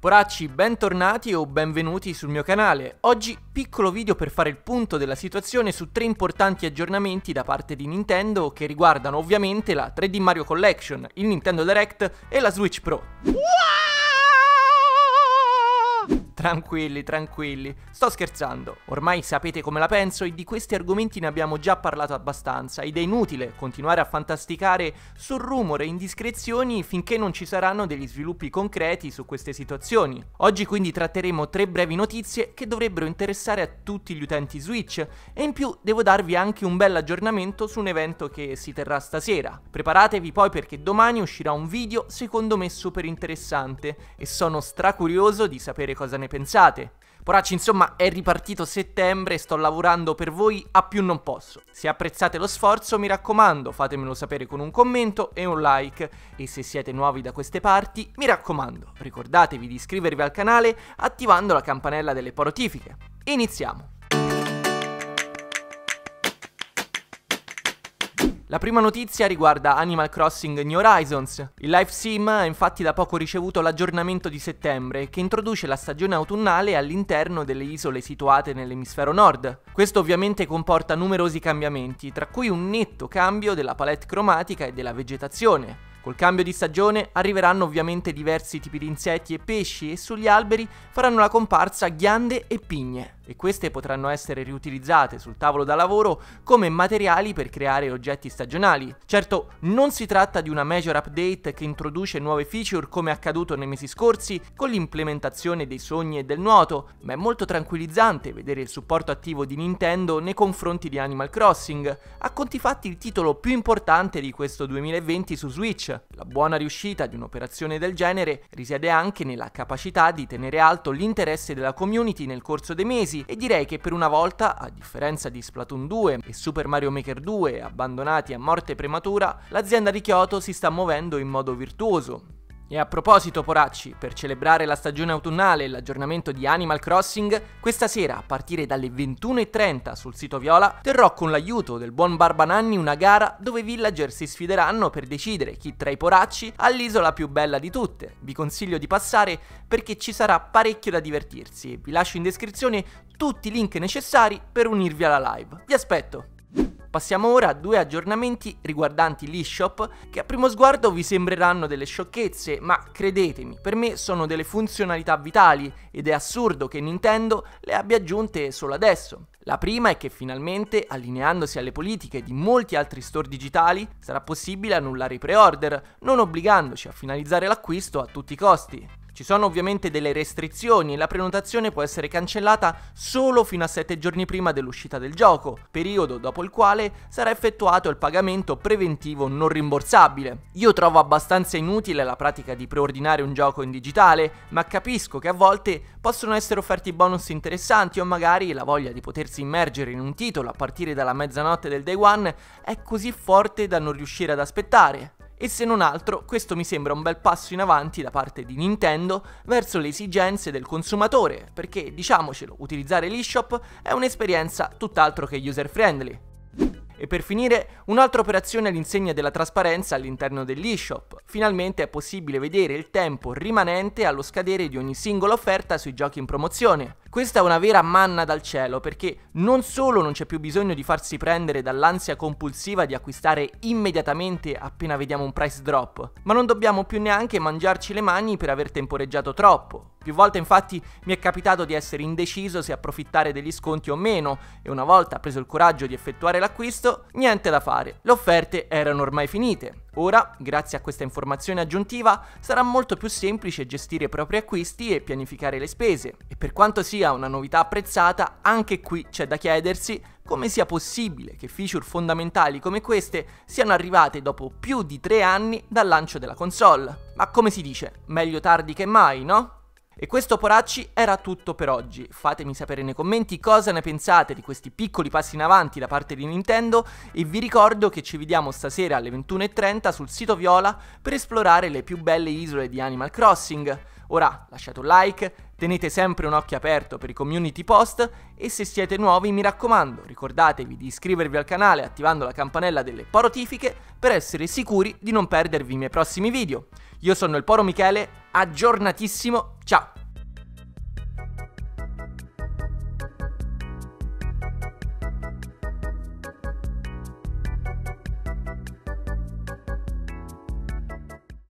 Poracci, bentornati o benvenuti sul mio canale. Oggi piccolo video per fare il punto della situazione su 3 importanti aggiornamenti da parte di Nintendo che riguardano ovviamente la 3D Mario Collection, il Nintendo Direct e la Switch Pro. Tranquilli, sto scherzando. Ormai sapete come la penso e di questi argomenti ne abbiamo già parlato abbastanza ed è inutile continuare a fantasticare sul rumore e indiscrezioni finché non ci saranno degli sviluppi concreti su queste situazioni. Oggi quindi tratteremo 3 brevi notizie che dovrebbero interessare a tutti gli utenti Switch e in più devo darvi anche un bel aggiornamento su un evento che si terrà stasera. Preparatevi poi perché domani uscirà un video secondo me super interessante e sono stracurioso di sapere cosa ne pensate. Poracci, insomma, è ripartito settembre e sto lavorando per voi a più non posso. Se apprezzate lo sforzo, mi raccomando, fatemelo sapere con un commento e un like. E se siete nuovi da queste parti, mi raccomando, ricordatevi di iscrivervi al canale attivando la campanella delle notifiche. Iniziamo! La prima notizia riguarda Animal Crossing New Horizons. Il Live Sim ha infatti da poco ricevuto l'aggiornamento di settembre che introduce la stagione autunnale all'interno delle isole situate nell'emisfero nord. Questo ovviamente comporta numerosi cambiamenti, tra cui un netto cambio della palette cromatica e della vegetazione. Col cambio di stagione arriveranno ovviamente diversi tipi di insetti e pesci e sugli alberi faranno la comparsa ghiande e pigne e queste potranno essere riutilizzate sul tavolo da lavoro come materiali per creare oggetti stagionali. Certo, non si tratta di una major update che introduce nuove feature come accaduto nei mesi scorsi con l'implementazione dei sogni e del nuoto, ma è molto tranquillizzante vedere il supporto attivo di Nintendo nei confronti di Animal Crossing, a conti fatti il titolo più importante di questo 2020 su Switch. La buona riuscita di un'operazione del genere risiede anche nella capacità di tenere alto l'interesse della community nel corso dei mesi e direi che per una volta, a differenza di Splatoon 2 e Super Mario Maker 2 abbandonati a morte prematura, l'azienda di Kyoto si sta muovendo in modo virtuoso. E a proposito, poracci, per celebrare la stagione autunnale e l'aggiornamento di Animal Crossing, questa sera a partire dalle 21:30 sul sito Viola terrò con l'aiuto del buon Barbananni una gara dove i villager si sfideranno per decidere chi tra i poracci ha l'isola più bella di tutte. Vi consiglio di passare perché ci sarà parecchio da divertirsi e vi lascio in descrizione tutti i link necessari per unirvi alla live. Vi aspetto! Passiamo ora a 2 aggiornamenti riguardanti l'eShop che a primo sguardo vi sembreranno delle sciocchezze, ma credetemi, per me sono delle funzionalità vitali ed è assurdo che Nintendo le abbia aggiunte solo adesso. La prima è che finalmente, allineandosi alle politiche di molti altri store digitali, sarà possibile annullare i pre-order, non obbligandoci a finalizzare l'acquisto a tutti i costi. Ci sono ovviamente delle restrizioni e la prenotazione può essere cancellata solo fino a 7 giorni prima dell'uscita del gioco, periodo dopo il quale sarà effettuato il pagamento preventivo non rimborsabile. Io trovo abbastanza inutile la pratica di preordinare un gioco in digitale, ma capisco che a volte possono essere offerti bonus interessanti o magari la voglia di potersi immergere in un titolo a partire dalla mezzanotte del day one è così forte da non riuscire ad aspettare. E se non altro, questo mi sembra un bel passo in avanti da parte di Nintendo verso le esigenze del consumatore, perché, diciamocelo, utilizzare l'eShop è un'esperienza tutt'altro che user friendly. E per finire, un'altra operazione all'insegna della trasparenza all'interno dell'eShop. Finalmente è possibile vedere il tempo rimanente allo scadere di ogni singola offerta sui giochi in promozione. Questa è una vera manna dal cielo perché non solo non c'è più bisogno di farsi prendere dall'ansia compulsiva di acquistare immediatamente appena vediamo un price drop, ma non dobbiamo più neanche mangiarci le mani per aver temporeggiato troppo. Più volte infatti mi è capitato di essere indeciso se approfittare degli sconti o meno e una volta preso il coraggio di effettuare l'acquisto, niente da fare, le offerte erano ormai finite. Ora, grazie a questa informazione aggiuntiva, sarà molto più semplice gestire i propri acquisti e pianificare le spese. E per quanto sia una novità apprezzata, anche qui c'è da chiedersi come sia possibile che feature fondamentali come queste siano arrivate dopo più di 3 anni dal lancio della console. Ma come si dice, meglio tardi che mai, no? E questo, poracci, era tutto per oggi. Fatemi sapere nei commenti cosa ne pensate di questi piccoli passi in avanti da parte di Nintendo e vi ricordo che ci vediamo stasera alle 21:30 sul sito Viola per esplorare le più belle isole di Animal Crossing. Ora lasciate un like, tenete sempre un occhio aperto per i community post e se siete nuovi mi raccomando ricordatevi di iscrivervi al canale attivando la campanella delle notifiche per essere sicuri di non perdervi i miei prossimi video. Io sono il Poro Michele, aggiornatissimo Ciao!